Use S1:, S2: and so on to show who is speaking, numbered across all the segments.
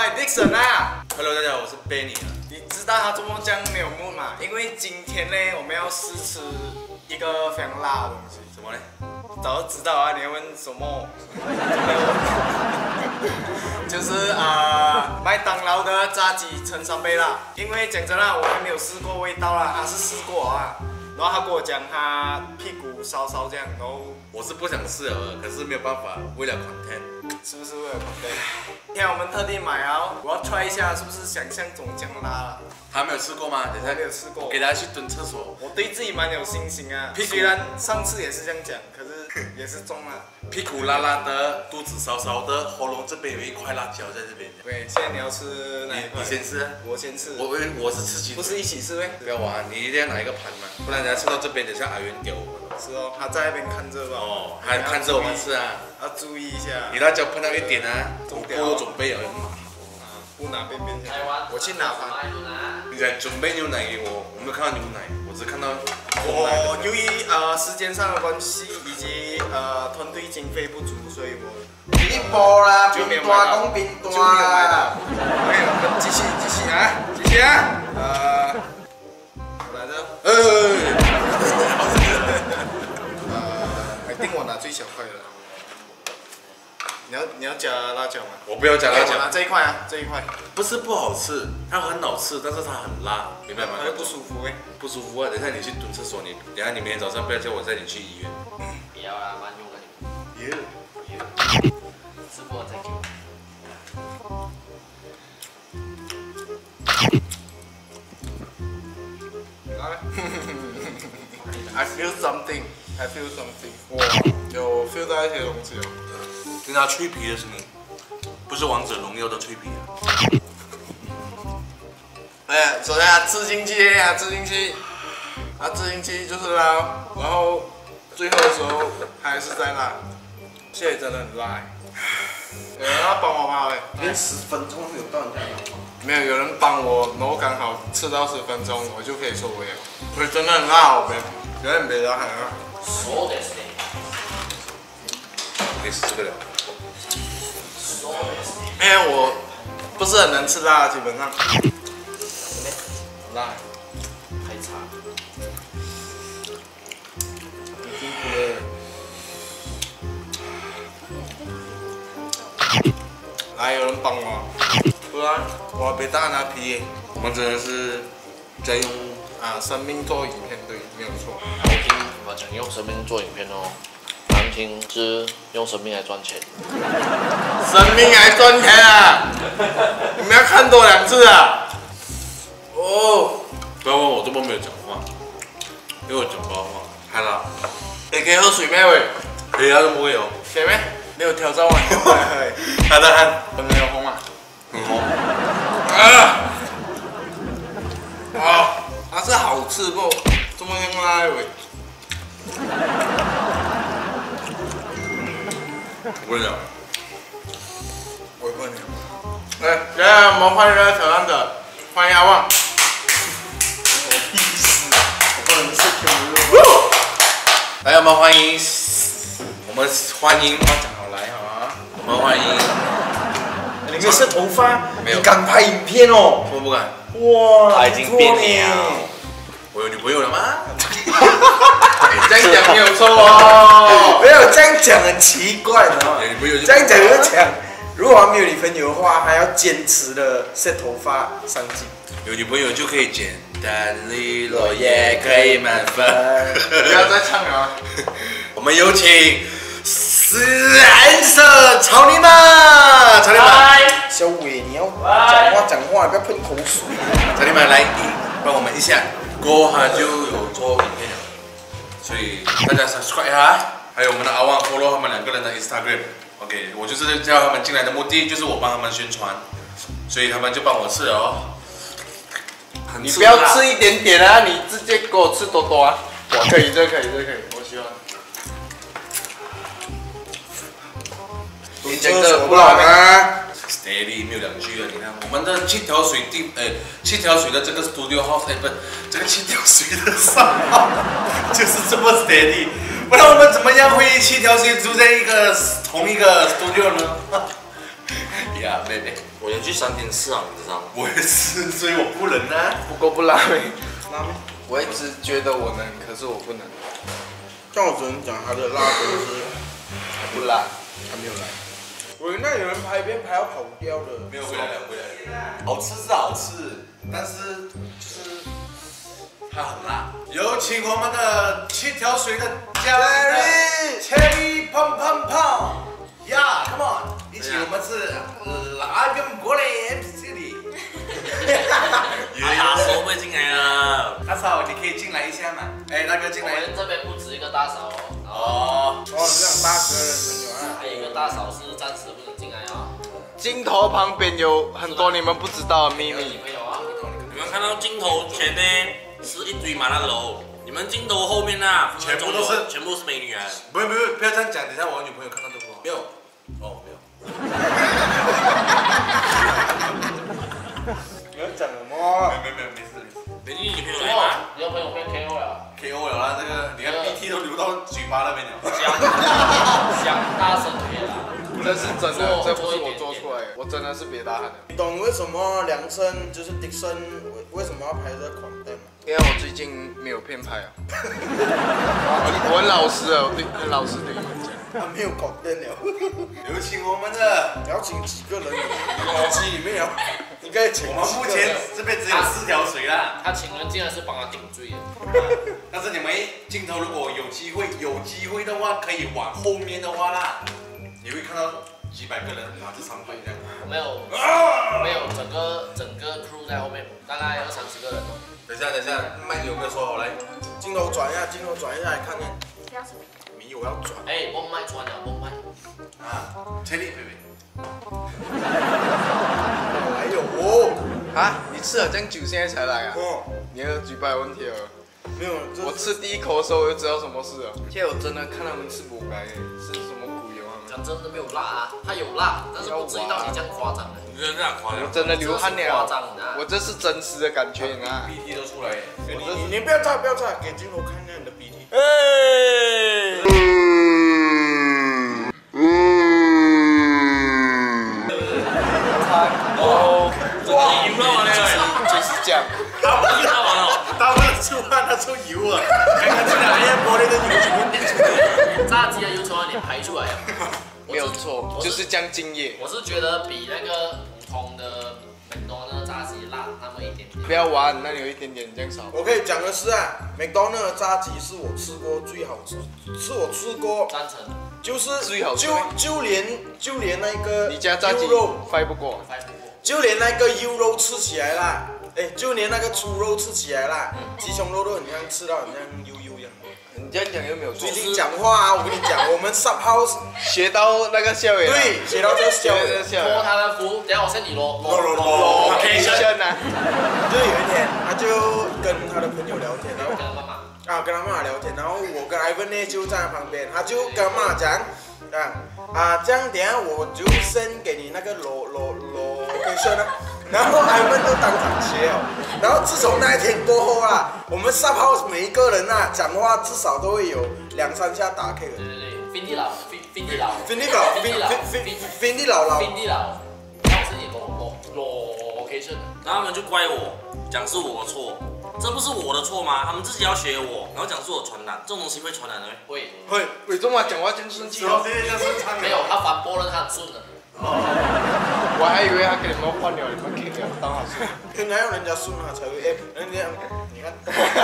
S1: Dixon 啊
S2: ，Hello， 大家好，我是 Benny 啊。
S1: 你知道他怎么这样没有木吗？因为今天呢，我们要试吃一个非常辣的东西。
S2: 什么呢？
S1: 早就知道啊，你要问什么？就是麦当劳的炸鸡陈三杯啦。因为讲真的，我还没有试过味道啦，他是试过啊。然后他跟我讲他屁股烧烧这样，然后
S2: 我是不想试了，可是没有办法，为了 content。
S1: 是不是为了 content？今天我们特地买啊，我要 try 一下，是不是想象中这样辣啦？
S2: 还没有吃过吗？等一下
S1: 没有吃过，
S2: 给大家去蹲厕所。
S1: 我对自己蛮有信心啊，虽然上次也是这样讲，可是也是中了。
S2: 屁股辣辣的，肚子烧烧的，喉咙这边有一块辣椒在这边。
S1: 对，现在你要吃哪一块？
S2: 你先吃啊，
S1: 我先吃。
S2: 我是吃鸡腿。
S1: 不是一起吃呗？
S2: 不要玩，你一定要拿一个盘嘛，不然人家吃到这边，等下阿元屌我们。
S1: 是哦，他在那边看着吧。
S2: 哦，还看着我们吃啊。
S1: 要注意一下。
S2: 你辣椒碰到一点啊，
S1: 中
S2: 我都准备了。
S1: 不拿边边先。我去拿盘。
S2: 你在准备牛奶给我，我没有看到牛奶，我只看到。
S1: 我由于时间上的关系以及团队经费不足，所以我
S3: 一波啦，
S1: 就没有
S3: 冰大讲冰大，
S1: 就没有买到。OK，我们继续啊，继续啊。我来这。I think 我拿最小块的。你要加辣椒吗？
S2: 我不要加辣椒。
S1: 我拿这一块啊，这一块。
S2: 不是不好吃，它很好吃，但是它很辣，明白吗？
S1: 会不舒服哎。
S2: 不舒服啊！等一下你去蹲厕所，等下你明天早上不要叫我带你去医院。
S4: 不要啦，慢用的。
S2: 耶。
S4: 吃过再给。
S1: I feel something. I feel something. 我有 feel 到一些东西哦。
S2: 听到脆皮的声音，不是王者荣耀的脆皮啊。
S1: 哎，首先吃进去啊，吃进去，吃进去就是辣，然后最后的时候还是在辣，现在真的很辣。有人要帮我吗？喂，
S3: 连10分钟没有到，你看
S1: 没有，有人帮我，然后刚好吃到10分钟，我就可以收尾了。所以真的很辣，我们有点没辣很辣。
S4: そうですね。
S2: 可以试这个了。
S4: そうですね。
S1: 因为我不是很能吃辣，基本上。辣。
S4: 太差。
S1: 很辛苦嘞。来，有人帮我，不然我被大拿皮。
S2: 我们真的是在用
S1: 生命做影片，对，没有错。
S4: 好听，我讲用生命做影片哦。难听是用生命来赚钱。
S1: 生命来赚钱啊！你们要看多2次啊！哦，
S2: 不要问我这么没有讲话，因为我讲不到话，太辣。
S1: 你可以喝水没喂？
S2: 可以啊，都不会有。
S1: 可以没？没有挑战完。
S2: 他的汗
S1: 很没有红啊。
S2: 很红。
S1: 它是好吃不？这么样辣喂？
S2: 我跟你讲，
S1: 我问你。来，现在我们欢迎来挑战者，欢迎阿旺。
S3: 我不能吃全部。
S2: 来，我们欢迎，我讲好来哈，我们欢迎。
S3: 里面是头发，
S2: 没有
S3: 你敢拍影片哦？
S2: 我不敢。
S3: 哇，
S4: 他已经变了。
S2: 我有女朋友了吗？
S1: 这样讲没有错哦。
S3: 没有这样讲很奇怪的哦。
S2: 有女朋友就
S3: 这样讲就讲，如果还没有女朋友的话，还要坚持的 set 头发上镜。
S2: 有女朋友就可以简单利落，也可以满分。
S1: 不要再唱了。
S2: 我们有请蓝色草泥马，草泥马，
S3: 小伟，你要讲话，不要喷口水。
S2: 草泥马来帮我们一下，过后他就有做影片了，所以大家 subscribe 一下，还有我们的阿旺 follow 他们2个人的 Instagram。OK， 我就是叫他们进来的目的就是我帮他们宣传，所以他们就帮我吃了哦。
S1: 你不要吃一点点啊，你直接给我吃多多啊！我可以，这可以，我喜欢。
S3: 你讲的不好吗
S2: ？Steady 没有2句啊！你看我们的7条水的这个 studio house， 不是这个7条水的上号就是这么 steady， 不然我们怎么样会7条水住在同一个 studio 呢？ 呀，baby，
S4: 我连续3天4啊，你知道吗？
S2: 我也是，所以我不能啊。
S3: 不过不拉妹，
S1: 拉面，
S3: 我一直觉得我能，可是我不能。
S1: 像我只能讲它的辣度是
S3: 不辣，
S1: 还没有来。
S3: 我那有人拍片拍到跑掉的，
S2: 没有回来了，回来了。好吃是好吃，但是就是它很辣。有请我们的7条水的家人 Cherry 胖胖胖呀 ，Come on， 一起我们是拉面过来 MC 里。
S5: 大嫂会不会进来了？
S2: 大嫂，你可以进来一下嘛？哎，那个进来。
S4: 我们这边不止一个大嫂哦。
S2: 哦，
S1: 这样大哥的朋友啊，
S4: 还有一个大嫂是暂时不能进来啊。
S3: 镜头旁边有很多你们不知道的秘
S4: 女
S3: 密。
S4: 朋友啊。
S5: 你们看到镜头前呢是一堆麻辣楼，你们镜头后面啊，
S2: 全部都是
S5: 美女啊。
S2: 不要这样讲，等一下我女朋友看到就不好。没有，哦没有。
S1: 你要讲什么？
S2: 没事。
S5: 美女女朋友来吗？
S4: 你有朋友变 KO 了。
S2: KO 了啦，这个你看 BT 都流到嘴巴那边了。
S4: 想大声点啦。
S3: 这是真的，这不是我做出来的，我真的是别大喊的。
S1: 你懂为什么梁生就是迪生为什么要拍这个 content 吗？
S3: 因为我最近没有片拍啊。我很老实啊，我很老实对你们讲。
S1: 他没有 content 了。
S2: 有请我们的，
S1: 你要请几个人？手机里面有，你可以请。
S2: 我们目前这边只有4条水啦。
S4: 他请人竟然是帮他顶罪的。
S2: 但是你们镜头如果有机会的话，可以往后面的话啦，你会看到几百个人拿着300这样。
S4: 没有，整个 crew 在后面，大概20-30个人哦。
S2: 等一下，麦有没有说好来？
S1: 镜头转一下来看看。没有要转。
S4: 哎，崩麦穿了，崩麦。
S2: 啊，Cherry baby。
S1: 还有哦，
S3: 啊，你吃了这样久现在才来啊？
S1: 哦，
S3: 你的嘴巴有问题了。
S1: 没有，
S3: 我吃第一口的时候我就知道什么事了。现在我真的看他们吃不该，是什么骨油啊？
S4: 讲真的没有辣啊，它有辣，但是不至于到你这样夸张的。
S5: 你觉得这样夸张
S3: 我？真的流汗
S4: 夸
S3: 了，
S4: 张的。
S3: 我这是真实的感觉，你看。
S2: BT 都出来。
S1: 你不要炸，给镜头看看你的鼻涕。
S5: 哦，这个赢了完了，
S3: 就是这样。
S5: 赢了完了。
S2: 他不是出汗，他出油啊！刚刚出来，哎呀，玻璃的油全部变出来。
S4: 炸鸡的油从那里排出来啊。
S3: 没有错，就是这样敬业。
S4: 我是觉得比那个普通的麦当劳炸鸡辣那么一点点。
S3: 不要玩，那里有一点点这样少。
S1: 我可以讲的是啊，麦当劳的炸鸡是我吃过最好吃，是我吃过，
S4: 赞成。
S1: 就是
S3: 最好吃
S1: 就连那个
S3: 你家炸鸡
S1: 牛肉，
S3: 翻不过。
S4: 拍不过。
S1: 就连那个牛肉吃起来啦，哎，就连那个猪肉吃起来啦，鸡胸肉都很像吃到很像油一样。
S3: 你这样讲又没有错
S1: 最。近讲话啊，我跟你讲，我们 sub house
S3: 学到那个笑语了。
S1: 对，写到这个笑
S3: 学到这个笑
S4: 托
S3: 语。
S4: 他的福，等下我先你咯。
S3: location 啊。
S1: 就有一天，他就跟他的朋友聊天，然后
S4: 跟他妈妈。
S1: 跟他妈妈聊天，然后我跟 Ivan 呢就在旁边，他就跟他妈妈讲，这样等下我就 send 给你那个location 啊，然后 Ivan 就当场写了，然后自从那一天过后啊，我们 sub house 每一个人啊讲话至少都会有2-3下打 K 的。
S4: 对，芬迪佬，芬迪佬，
S1: 芬迪佬，
S4: 然后是你location。
S5: 然后他们就怪我，讲是我的错，这不是我的错吗？他们自己要学我，然后讲是我传染，这种东西会传染的没？
S4: 会。
S3: 为什么讲话这样顺气哦？
S2: 这些就是唱
S4: 没有，他反驳了，他很顺的。
S3: 我还以为他给你们换了，你们 K 了，当好顺。
S1: 应该要人家顺他才会人家你看，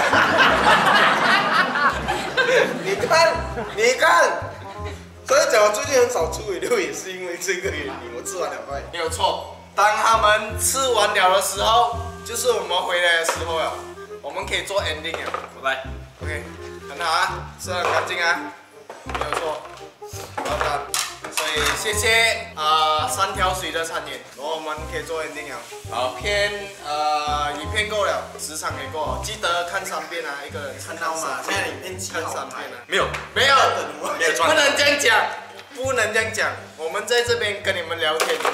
S1: 你看，所以讲我最近很少出尾六也是因为这个原因，我吃完2块。
S3: 没有错。当他们吃完了的时候，就是我们回来的时候了。我们可以做 ending 了，
S5: 拜拜。
S3: OK， 很好啊，吃得很干净啊，没有错。好的，所以谢谢3条水的参演，然后我们可以做 ending 了。好，影片够了，时长也够了，记得看3遍啊，一个人
S1: 看到吗？现在影片7
S3: 看
S1: 好
S3: 3遍啊。
S2: 没有
S3: 没有，
S2: 没有赚
S3: 不能这样讲，不能这样讲。我们在这边跟你们聊天。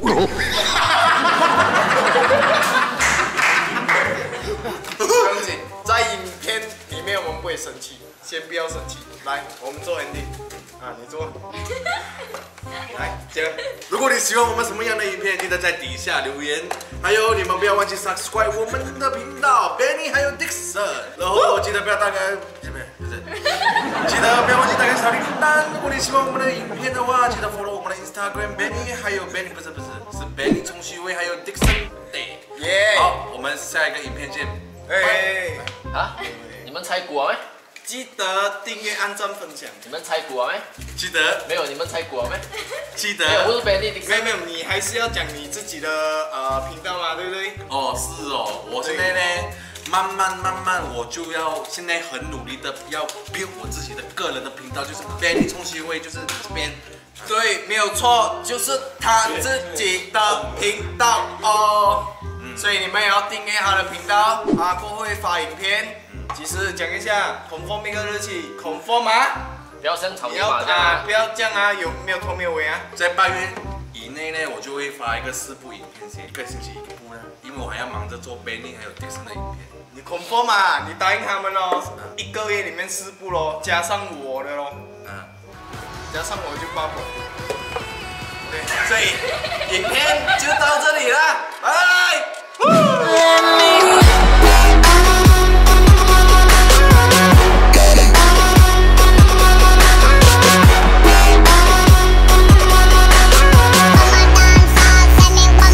S3: 不用紧，在影片里面我们不会生气，先不要生气。来，我们做 ending。 啊，你做。来，接。
S2: 如果你喜欢我们什么样的影片，记得在底下留言。还有你们不要忘记 subscribe 我们的频道 Benny 还有 Dixon， 然后记得不要打开，不是，记得不要忘记打开小铃铛。如果你喜欢我们的影片的话，记得 follow 我们的 Instagram Benny 还有 Benny 不是 Benny 冲虚位还有 Dixon。
S3: 耶！
S2: 好，我们下一个影片见。
S3: 哎，
S4: 啊，你们猜股啊没？
S3: 记得订阅、按赞、分享。
S4: 你们猜股啊没？
S2: 记得
S4: 没有，你们猜股啊没？
S2: 记得
S4: 没有，我是 Benny
S3: 没有，你还是要讲你自己的频道嘛，对不对？
S2: 哦，是哦，我现在呢，慢慢，我就要现在很努力的要 build 我自己的个人的频道，就是 Benny 冲虚位，就是这边。
S3: 对，没有错，就是他自己的频道哦。所以你们也要订阅他的频道，他过后会发影片。其实讲一下 confirm 一个日期 ，confirm 啊！
S4: 不要像草
S3: 你要
S4: 泥马这样啊！
S3: 不要这样啊，有没有头没有尾啊？
S2: 在8月以内呢，我就会发一个4部影片，先1个星期1部呢，因为我还要忙着做 Benny 还有 Dixon 的影片。
S3: 你 confirm 啊，你答应他们哦，1个月里面4部咯，加上我的咯，加上我就8部。对，所以影片